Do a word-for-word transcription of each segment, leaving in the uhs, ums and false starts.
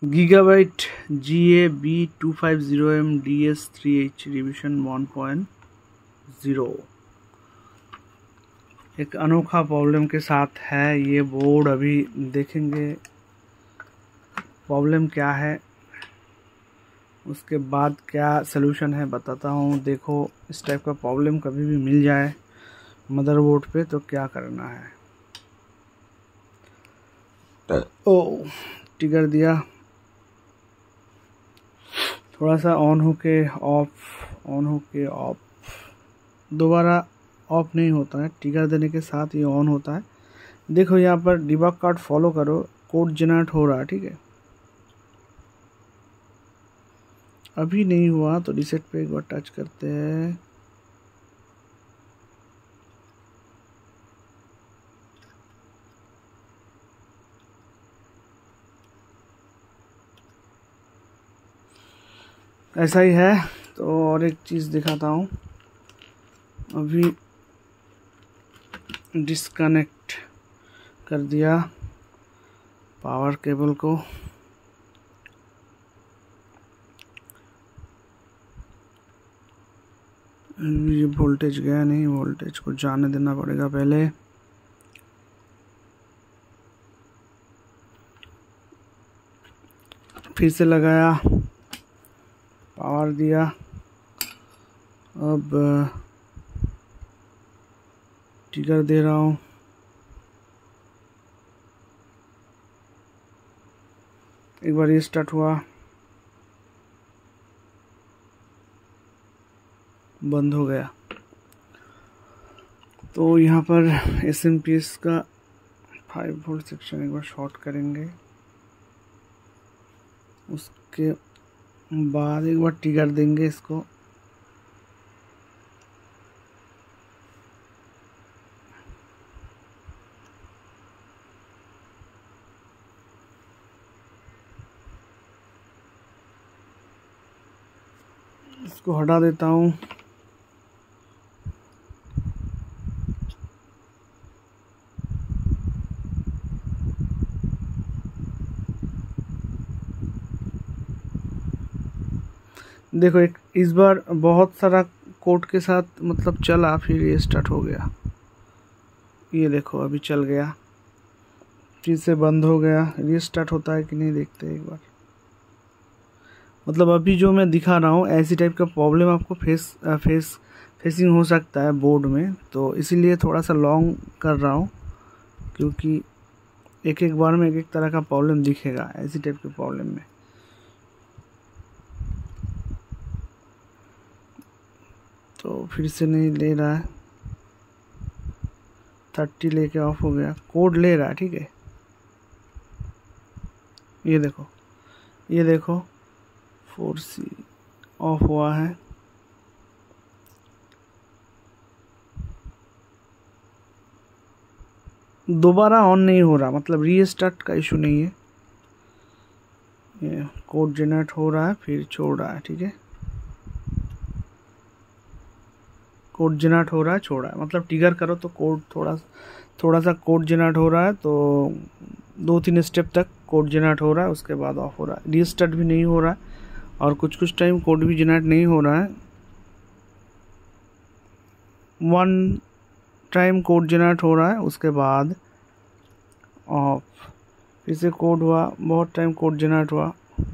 Gigabyte G A B two five zero M D S three H revision one point zero. एक अनोखा problem के साथ है ये बोर्ड। अभी देखेंगे प्रॉब्लम क्या है, उसके बाद क्या सलूशन है बताता हूँ। देखो, इस टाइप का प्रॉब्लम कभी भी मिल जाए मदरबोर्ड पे तो क्या करना है। ओ ट्रिगर दिया, थोड़ा सा ऑन होके ऑफ, ऑन होके ऑफ, दोबारा ऑफ नहीं होता है। ट्रिगर देने के साथ ये ऑन होता है। देखो यहाँ पर डिबग कार्ड फॉलो करो, कोड जनरेट हो रहा है, ठीक है। अभी नहीं हुआ तो रीसेट पे एक बार टच करते हैं। ऐसा ही है। तो और एक चीज़ दिखाता हूँ। अभी डिस्कनेक्ट कर दिया पावर केबल को। ये वोल्टेज गया नहीं, वोल्टेज को जाने देना पड़ेगा पहले। फिर से लगाया, पावर दिया। अब ट्रिगर दे रहा हूँ। एक बार ये स्टार्ट हुआ, बंद हो गया। तो यहाँ पर एस एम पी एस का फाइव वोल्ट सेक्शन एक बार शॉर्ट करेंगे। उसके बाद एक बार ट्रिगर देंगे इसको। इसको हटा देता हूँ। देखो, एक इस बार बहुत सारा कोड के साथ मतलब चला, फिर ये स्टार्ट हो गया। ये देखो अभी चल गया, फिर से बंद हो गया। रीस्टार्ट होता है कि नहीं देखते एक बार। मतलब अभी जो मैं दिखा रहा हूँ ऐसी टाइप का प्रॉब्लम आपको फेस फेस फेसिंग हो सकता है बोर्ड में। तो इसीलिए थोड़ा सा लॉन्ग कर रहा हूँ, क्योंकि एक एक बार में एक एक तरह का प्रॉब्लम दिखेगा ऐसी टाइप के प्रॉब्लम में। तो फिर से नहीं ले रहा है, थर्टी लेके ऑफ हो गया। कोड ले रहा है, ठीक है। ये देखो, ये देखो फोर सी ऑफ हुआ है। दोबारा ऑन नहीं हो रहा, मतलब रीस्टार्ट का इशू नहीं है। ये कोड जनरेट हो रहा है, फिर छोड़ रहा है, ठीक है। कोड जनरेट हो रहा है, छोड़ रहा है, मतलब ट्रिगर करो तो कोड थोड़ा थोड़ा सा कोड जनरेट हो रहा है। तो दो तीन स्टेप तक कोड जनरेट हो रहा है, उसके बाद ऑफ हो रहा है। रीस्टार्ट भी नहीं हो रहा है, और कुछ कुछ टाइम कोड भी जनरेट नहीं हो रहा है। वन टाइम कोड जनरेट हो रहा है, उसके बाद ऑफ। फिर से कोड हुआ, बहुत टाइम कोड जनरेट हुआ,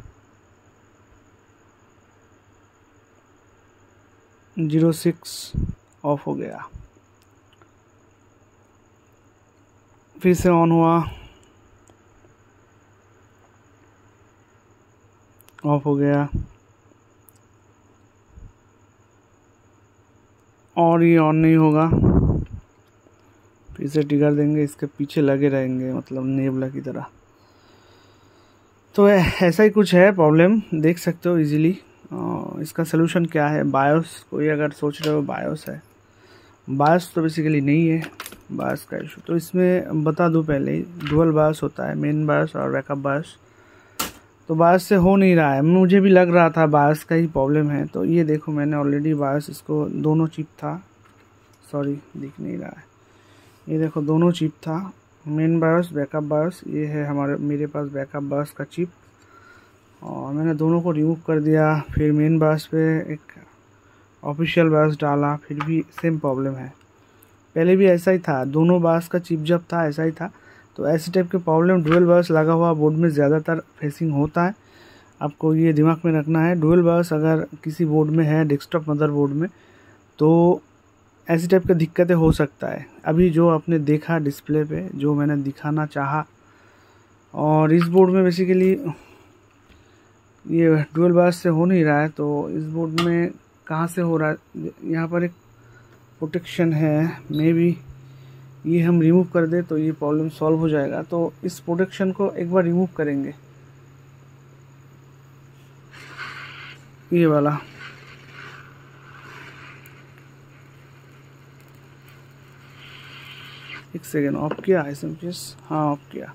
जीरो सिक्स ऑफ हो गया। फिर से ऑन हुआ, ऑफ हो गया, और ये ऑन नहीं होगा। फिर से ट्रिगर देंगे, इसके पीछे लगे रहेंगे, मतलब नेबला की तरह। तो ऐसा ही कुछ है प्रॉब्लम, देख सकते हो इजीली। इसका सलूशन क्या है? बायोस, कोई अगर सोच रहे हो बायोस है, बायोस तो बेसिकली नहीं है बायोस का इशू। तो इसमें बता दूं पहले ही, डुअल बायोस होता है, मेन बायोस और बैकअप बायोस। तो बायोस से हो नहीं रहा है, मुझे भी लग रहा था बायोस का ही प्रॉब्लम है। तो ये देखो, मैंने ऑलरेडी बायोस, इसको दोनों चिप था, सॉरी दिख नहीं रहा है, ये देखो दोनों चिप था, मेन बायोस बैकअप बायोस। ये है हमारे मेरे पास बैकअप बायोस का चिप। और मैंने दोनों को रिमूव कर दिया। फिर मेन बास पे एक ऑफिशियल बास डाला, फिर भी सेम प्रॉब्लम है। पहले भी ऐसा ही था, दोनों बास का चिप जब था ऐसा ही था। तो ऐसे टाइप के प्रॉब्लम डुअल बास लगा हुआ बोर्ड में ज़्यादातर फेसिंग होता है। आपको ये दिमाग में रखना है, डुअल बास अगर किसी बोर्ड में है, डेस्कटॉप मदरबोर्ड में, तो ऐसी टाइप की दिक्कतें हो सकता है। अभी जो आपने देखा डिस्प्ले पे, जो मैंने दिखाना चाहा, और इस बोर्ड में बेसिकली ये डुअल बास से हो नहीं रहा है। तो इस बोर्ड में कहाँ से हो रहा है, यहाँ पर एक प्रोटेक्शन है, मे बी ये हम रिमूव कर दे तो ये प्रॉब्लम सॉल्व हो जाएगा। तो इस प्रोटेक्शन को एक बार रिमूव करेंगे, ये वाला। एक सेकेंड, ऑफ किया है एसएमपीएस, हाँ ऑफ किया।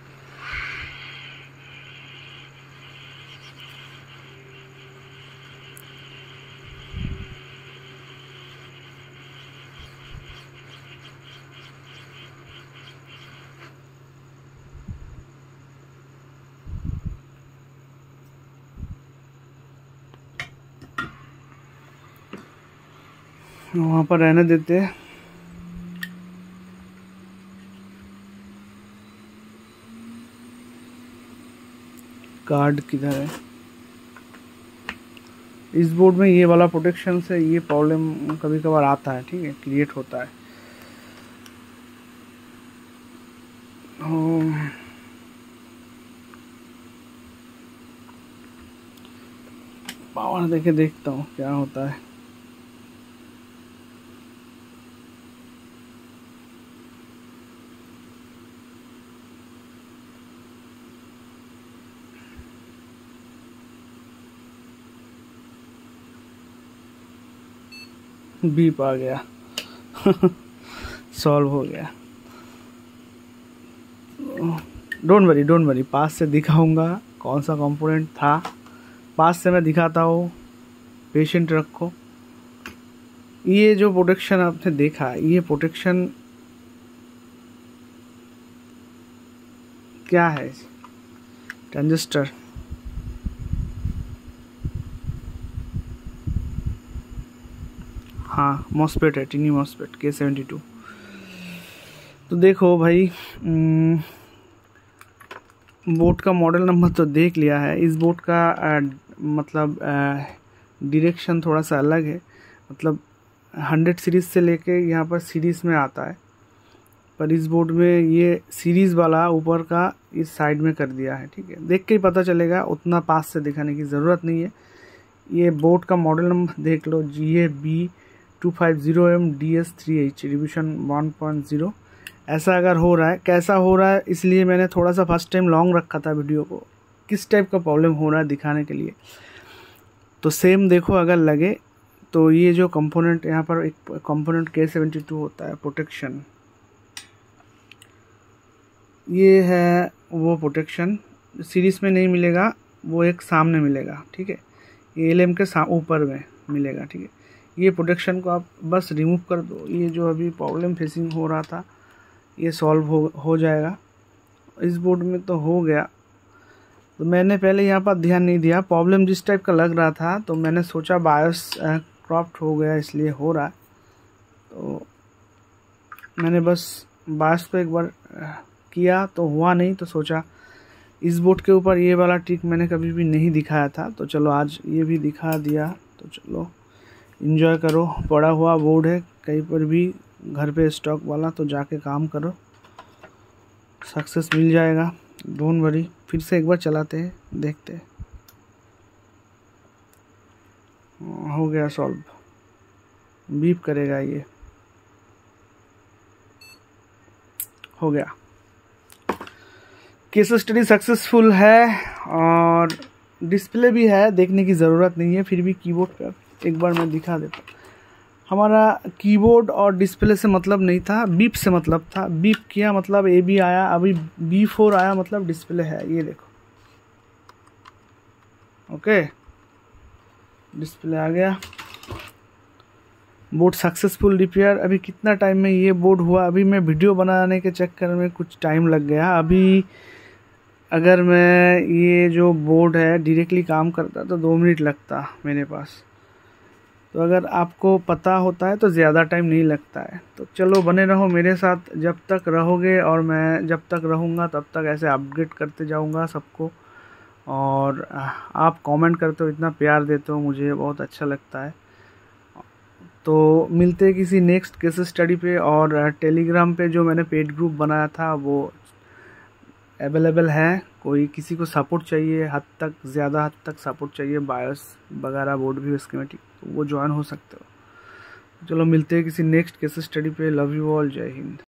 वहाँ पर रहने देते हैं। कार्ड किधर है? इस बोर्ड में ये वाला प्रोटेक्शन से ये प्रॉब्लम कभी कभार आता है, ठीक है, क्रिएट होता है। पावर देके देखता हूँ क्या होता है। बीप आ गया सॉल्व हो गया। डोंट वरी डोंट वरी, पास से दिखाऊंगा कौन सा कंपोनेंट था, पास से मैं दिखाता हूँ, पेशेंट रखो। ये जो प्रोटेक्शन आपने देखा, ये प्रोटेक्शन क्या है? ट्रांजिस्टर, हाँ मॉसफेट है, टीनी मॉसफेट के सेवेंटी टू। तो देखो भाई, बोर्ड का मॉडल नंबर तो देख लिया है। इस बोर्ड का आ, मतलब डायरेक्शन थोड़ा सा अलग है, मतलब हंड्रेड सीरीज़ से लेके यहाँ पर सीरीज़ में आता है, पर इस बोर्ड में ये सीरीज़ वाला ऊपर का इस साइड में कर दिया है, ठीक है। देख के ही पता चलेगा, उतना पास से दिखाने की ज़रूरत नहीं है। ये बोर्ड का मॉडल नंबर देख लो, G A B two five zero M D S three H revision one point zero. ऐसा अगर हो रहा है, कैसा हो रहा है, इसलिए मैंने थोड़ा सा फर्स्ट टाइम लॉन्ग रखा था वीडियो को, किस टाइप का प्रॉब्लम हो रहा है दिखाने के लिए। तो सेम देखो, अगर लगे तो ये जो कंपोनेंट यहाँ पर एक कंपोनेंट के सेवेंटी टू होता है प्रोटेक्शन, ये है वो प्रोटेक्शन। सीरीज़ में नहीं मिलेगा, वो एक सामने मिलेगा, ठीक है, ये एल एम के ऊपर में मिलेगा, ठीक है। ये प्रोटेक्शन को आप बस रिमूव कर दो, ये जो अभी प्रॉब्लम फेसिंग हो रहा था ये सॉल्व हो हो जाएगा। इस बोर्ड में तो हो गया। तो मैंने पहले यहाँ पर ध्यान नहीं दिया, प्रॉब्लम जिस टाइप का लग रहा था, तो मैंने सोचा बायोस क्रॉप्ट हो गया इसलिए हो रहा है। तो मैंने बस बायोस को एक बार किया तो हुआ नहीं, तो सोचा इस बोर्ड के ऊपर ये वाला ट्रिक मैंने कभी भी नहीं दिखाया था, तो चलो आज ये भी दिखा दिया। तो चलो एंजॉय करो, पड़ा हुआ बोर्ड है कहीं पर भी घर पे स्टॉक वाला, तो जाके काम करो, सक्सेस मिल जाएगा, डोंट वरी। फिर से एक बार चलाते हैं, देखते हैं। हो गया सॉल्व, बीप करेगा, ये हो गया। केस स्टडी सक्सेसफुल है और डिस्प्ले भी है, देखने की ज़रूरत नहीं है। फिर भी कीबोर्ड पर एक बार मैं दिखा देता हूँ। हमारा कीबोर्ड और डिस्प्ले से मतलब नहीं था, बीप से मतलब था। बीप किया मतलब ए बी आया, अभी बी फोर आया मतलब डिस्प्ले है, ये देखो, ओके, डिस्प्ले आ गया। Board successful repair. अभी कितना टाइम में ये बोर्ड हुआ, अभी मैं वीडियो बनाने के चक्कर में कुछ टाइम लग गया। अभी अगर मैं ये जो बोर्ड है डायरेक्टली काम करता तो दो मिनट लगता मेरे पास। तो अगर आपको पता होता है तो ज़्यादा टाइम नहीं लगता है। तो चलो बने रहो मेरे साथ, जब तक रहोगे और मैं जब तक रहूँगा तब तक ऐसे अपडेट करते जाऊँगा सबको। और आप कमेंट करते हो, इतना प्यार देते हो, मुझे बहुत अच्छा लगता है। तो मिलते हैं किसी नेक्स्ट केस स्टडी पे। और टेलीग्राम पे जो मैंने पेड ग्रुप बनाया था वो अवेलेबल है। कोई किसी को सपोर्ट चाहिए, हद तक ज़्यादा हद तक सपोर्ट चाहिए, बायोस वगैरह, बोर्ड व्यू, स्कीमेटिक, तो वो ज्वाइन हो सकते हो। चलो मिलते हैं किसी नेक्स्ट केस स्टडी पे। लव यू ऑल, जय हिंद।